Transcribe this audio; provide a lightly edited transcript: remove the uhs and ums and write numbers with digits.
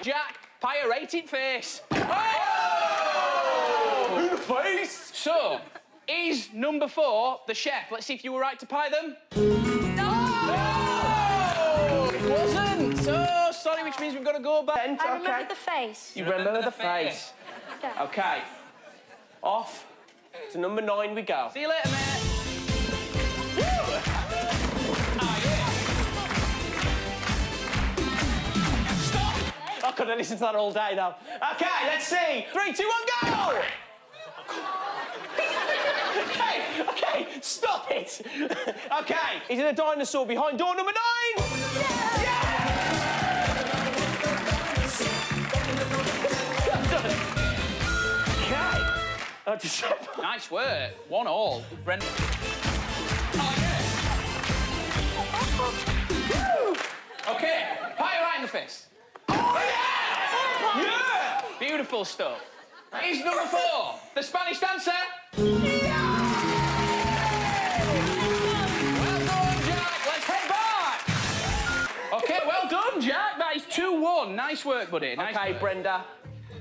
Jack, pie-rated face. Oh! In the face! So, is number 4 the chef? Let's see if you were right to pie them. No! It wasn't. So sorry, which means we've got to go back. I remember the face. You remember the face. Yeah. Okay. Off to number 9 we go. See you later, mate. I could have listened to that all day, though. OK, let's see. 3, 2, 1, go! OK, stop it. OK, is it a dinosaur behind door number 9? Yeah! OK. Nice work. 1-all. Brent. Oh, yeah. OK, pie right in the face. Oh, yeah! Yeah! Beautiful stuff. Is number 4 the Spanish dancer? Yeah! Well done, Jack. Let's head back. OK, well done, Jack. That is 2-1. Nice work, buddy. Nice OK, work. Brenda.